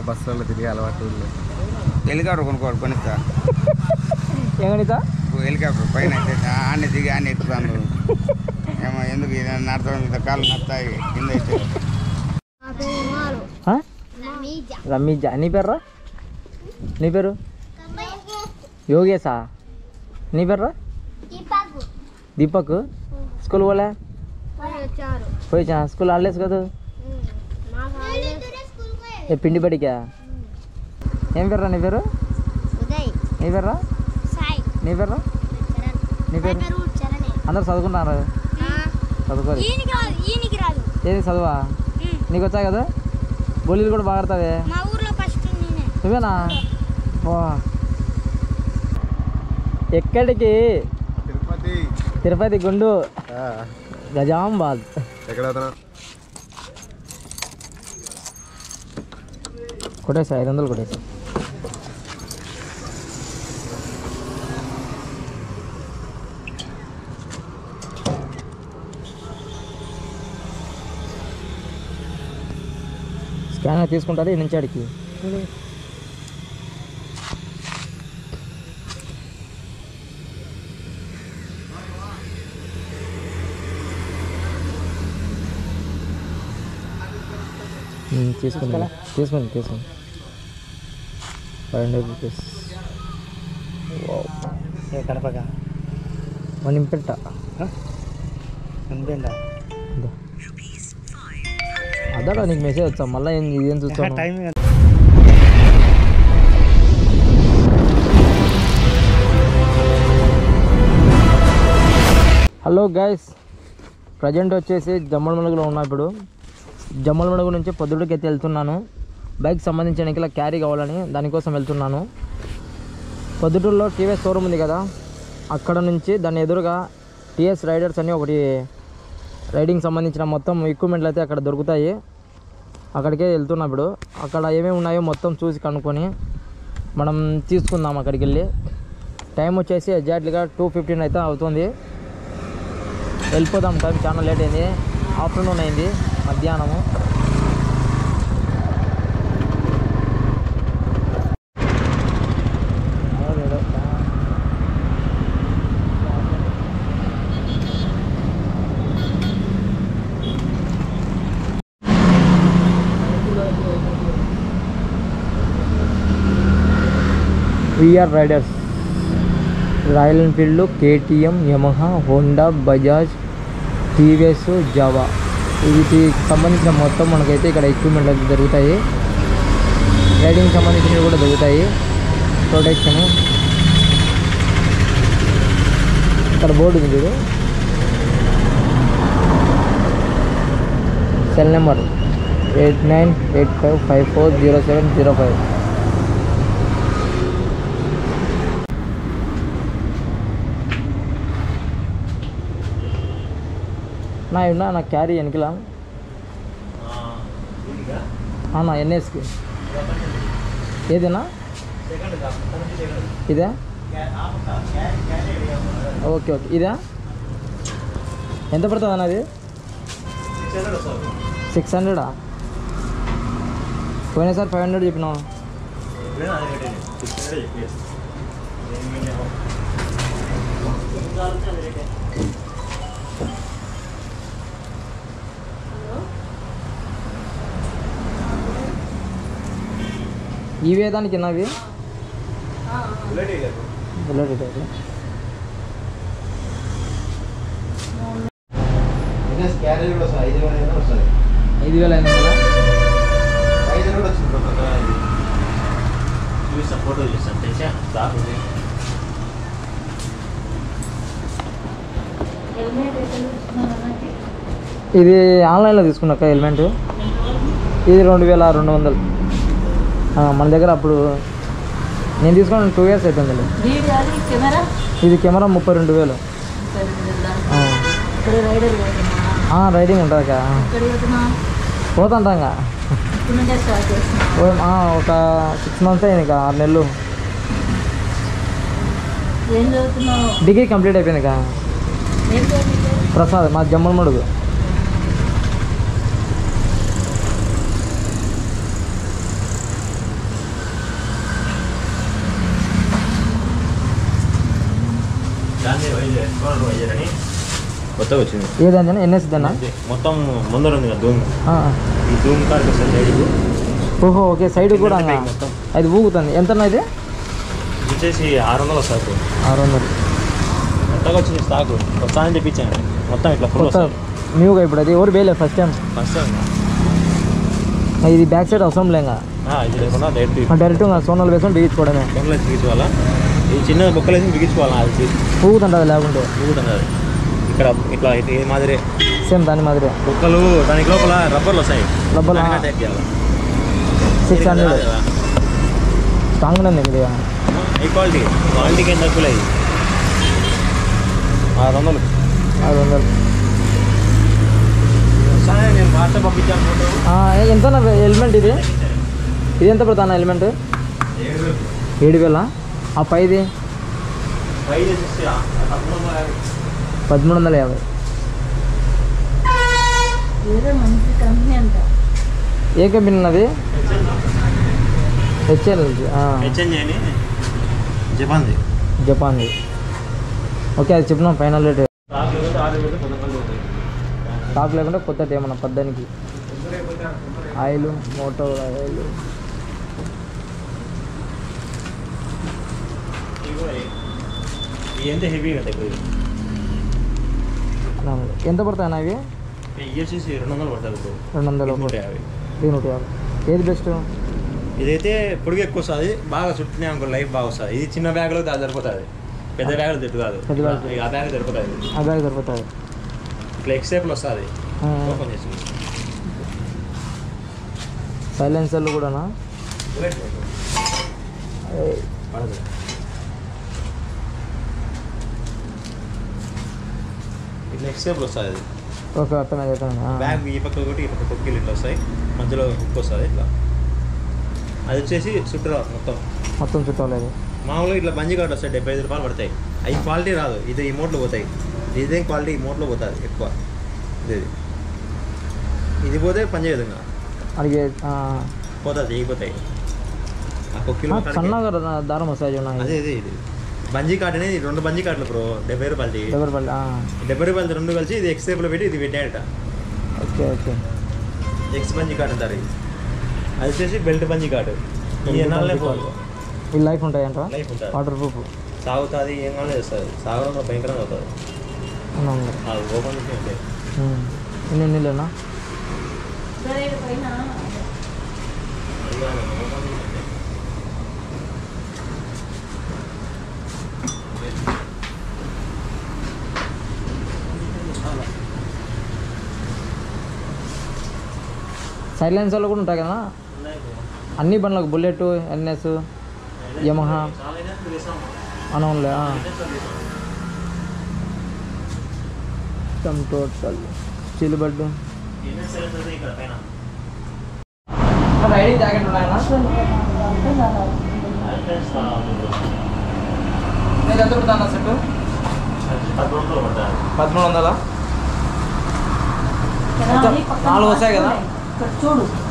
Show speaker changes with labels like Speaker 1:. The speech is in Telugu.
Speaker 1: బస్సులలో తిరిగి అలవాటు
Speaker 2: హెలికాప్టర్ కొనిస్తా
Speaker 3: ఏమనితా
Speaker 2: హెలికాప్టర్ పైన ఆన్ని దిగి ఆన్ని ఎక్కుతాను ఏమో ఎందుకు నడతా కాళ్ళు నడతాయి కింద అయితే
Speaker 3: రమీజా నీ పేర్రా నీ పేరు యోగేశా నీ పేర్రా దీపక్ స్కూల్ పోలే పోయిచా స్కూల్ హాలిడేస్ కదా ఏ పిండి బడికా ఏం పేర్రా నీ పేరు నీ పేర్రా నీ పేర్రా నీ పేరు అందరు చదువుకుంటున్నారు చదువుకోరు ఏది చదువా నీకు వచ్చా కదా బోలీలు కూడా బాగా ఆడతావే నువ్వేనా ఎక్కడికి తిరుపతి గుండు గజాంబాద్ కొట్టేసా 500 కొట్టేసా స్కానర్ తీసుకుంటారు ఈ నుంచి ఆడికి తీసుకోండి 500 రూపీస్ కడపగా వన్ ఇంపెంట అదా నీకు మెసేజ్ వచ్చా మళ్ళీ ఇదేం చూస్తాను టైం. హలో గైస్, ప్రజెంట్ వచ్చేసి జమ్మలమడుగులో ఉన్నా. ఇప్పుడు జమ్మలమడుగు నుంచి పొద్దుడికి అయితే వెళ్తున్నాను. బైక్ సంబంధించిన ఇలా క్యారీ కావాలని దానికోసం వెళ్తున్నాను. పొద్దుటూరులో టీవీఎస్ షోరూమ్ ఉంది కదా, అక్కడ నుంచి దాని ఎదురుగా టీఎస్ రైడర్స్ అని ఒకటి రైడింగ్ సంబంధించిన మొత్తం ఎక్విప్మెంట్లు అయితే అక్కడ దొరుకుతాయి. అక్కడికే వెళ్తున్నా. ఇప్పుడు అక్కడ ఏమేమి ఉన్నాయో మొత్తం చూసి కనుక్కొని మనం తీసుకుందాం అక్కడికి వెళ్ళి. టైం వచ్చేసి ఎగ్జాక్ట్లీగా 2:15 అయితే అవుతుంది. వెళ్ళిపోదాం. టైం చాలా లేట్ అయింది, ఆఫ్టర్నూన్ అయింది, మధ్యాహ్నము. VR riders, Royal Enfield, KTM, Yamaha, Honda, Bajaj, TVS, Jawa, వీటికి సంబంధించిన మొత్తం మనకైతే ఇక్కడ ఎక్విప్మెంట్ అయితే దొరుకుతాయి. రైడింగ్ సంబంధించినవి కూడా దొరుకుతాయి. ప్రొటెక్షన్ ఇక్కడ బోర్డు ఉంది చూడు. Cell number 8985540705. నా క్యారీ వెనకలా నా ఎన్ఎస్కి ఏదేనా ఇదే? ఓకే ఓకే, ఇదా ఎంత పడుతుంది అన్న? అది 600. పోయినసారి 500 చెప్పినావు. ఇవే దానికి నవి బుల్లెట్ 5,000 అయింది కదా. ఇది ఆన్లైన్లో తీసుకున్నాక హెల్మెట్. ఇది 2,200. మన దగ్గర అప్పుడు నేను తీసుకున్నాను 2 years అవుతుంది. ఇది కెమెరా 32,000. రైడింగ్ ఉంటుంది కదా, పోతుంటాం. ఒక 6 months అయింది, 6 నెలలు. డిగ్రీ కంప్లీట్ అయిపోయింది కదా. ప్రసాద్, మా జమ్మలమడుగు.
Speaker 1: కొత్తగా వచ్చింది.
Speaker 3: ఏదైనా ఎన్ఎస్ దానా?
Speaker 1: మొత్తం ముందర ఉంది కదా ధూమ్. ఈ ధూమ్ కార్కి వస్తుంది సైడ్కు.
Speaker 3: ఓహో ఓకే, సైడ్ కూడా
Speaker 1: మొత్తం
Speaker 3: అది ఊగుతుంది. ఎంత ఇది?
Speaker 1: వచ్చేసి 600 స్టాకు.
Speaker 3: 600
Speaker 1: కొత్తగా వచ్చింది స్టాకు. వస్తా అని చెప్పించాను మొత్తం ఇట్లా ఫుల్
Speaker 3: కొత్త న్యూగా ఇప్పుడు. అది ఎవరు వేయలేదు ఫస్ట్ టైం. ఇది బ్యాక్ సైడ్ అవసరం లేక
Speaker 1: ఇది లేకుండా
Speaker 3: డైరెక్ట్ సోనాలు వేసుకొని బిగించుకోవడమే.
Speaker 1: సోనాలు వేసి బిగించుకోవాలా? ఈ చిన్న బొక్కలు వేసి బిగించుకోవాలా? అది
Speaker 3: ఊగుతుంటుంది లేకుంటే.
Speaker 1: ఊగుతుంది అది. ఇక్కడ ఇట్లా ఇది మాదిరి
Speaker 3: సేమ్ దాని మాదిరి
Speaker 1: బొక్కలు. దానికి లోపల రబ్బర్లు వస్తాయి.
Speaker 3: రబ్బర్
Speaker 1: టైప్ చేయాలి.
Speaker 3: 600 స్ట్రాంగ్ ఉంది ఇది.
Speaker 1: హై క్వాలిటీకి ఏం తక్కువ లేదు. 600. నేను వాట్సాప్ పంపించాను ఫోటో.
Speaker 3: ఎంత హెల్మెట్ ఇది? ఇది ఎంత పడుతుంది హెల్మెట్? 7,000. ఆ పైది 1350. ఏ కంపెనీ ఉన్నది? జపాన్ది. ఓకే, అది చెప్పినాం ఫైనల్ రేట్. స్టాక్ లేకుండా కొత్తది ఏమన్నా పద్దానికి ఆయిల్, మోటార్ ఆయిల్. ఎంత పడతాయి అవి?
Speaker 1: 200 పడుతుంది.
Speaker 3: 250. 150. ఏది బెస్ట్?
Speaker 1: ఇదైతే పొడుగు ఎక్కువ వస్తుంది, బాగా చుట్టినా అనుకో లైఫ్ బాగా వస్తుంది. ఇది చిన్న బ్యాగ్లో దాని సరిపోతుంది. పెద్ద బ్యాగ్లో తిట్టు కాదు. ఆ బ్యాగ్ సరిపోతుంది.
Speaker 3: ఆ బ్యాగ్ సరిపోతుంది.
Speaker 1: ఇట్లా ఎక్స్టేప్లో వస్తుంది. ఓపెన్ చేసి
Speaker 3: సైలెన్సర్లు కూడానా?
Speaker 1: ఇట్లా ఎక్స్టేప్లో వస్తుంది అది.
Speaker 3: ఓకే, అర్థమైంది.
Speaker 1: బ్యాగ్ ఈ పక్క ఒకటి ఈ పక్క కొక్కిలు ఇట్లా వస్తాయి, మధ్యలో హుక్ వస్తుంది ఇట్లా. అది వచ్చేసి చుట్టూ మొత్తం
Speaker 3: చుట్టలేదు.
Speaker 1: మామూలుగా ఇట్లా బంజీ కార్డు వస్తాయి, 75 రూపాయలు పడతాయి. అవి క్వాలిటీ రాదు. ఇది ఈ మోట్లో పోతాయి. ఇదేం క్వాలిటీ ఈ మోట్లో పోతుంది ఎక్కువ. ఇది పోతే పని చేయదు, ఇంకా
Speaker 3: అడిగే
Speaker 1: పోతుంది, అయిపోతాయి. ఆ కొక్కిలు
Speaker 3: సన్నగా దారం వస్తాయి.
Speaker 1: అదే ఇది బంజీ కార్డు అనేది 2 బంజీ కార్డులు బ్రో, 70 రూపాయలు. 70 రూపాయలు 2 కలిసి ఇది ఎక్స్టేప్లో పెట్టి ఇది పెట్టాడట.
Speaker 3: Okay okay.
Speaker 1: X bungee cord అంటారు. అది వచ్చేసి బెల్ట్ బంజీ కార్డు. ఈ ఎన్నాళ్ళనే పోదు.
Speaker 3: ఈ లైఫ్ ఉంటాయంట.
Speaker 1: లైఫ్ ఉంటుంది.
Speaker 3: Water proof.
Speaker 1: సాగుతుంది, ఏం కానీ చేస్తుంది. సాగడంలో భయంకరంగా అవుతుంది. అది ఓపెన్ చేసి ఉంటాయి.
Speaker 3: ఎన్ని నీళ్ళనా? సైలెన్సర్లు కూడా ఉంటాయి కదా అన్ని బండ్లకు? బుల్లెట్, ఎన్ఎస్, యమహా అనవులే. టోటల్ చిలుబడ్డు. రైడింగ్ జాకెట్ ఉన్నాయన్నా? నేను ఎంత పడుతున్నా సెట్? 1300. 4 వస్తాయి కదా?
Speaker 4: చూడు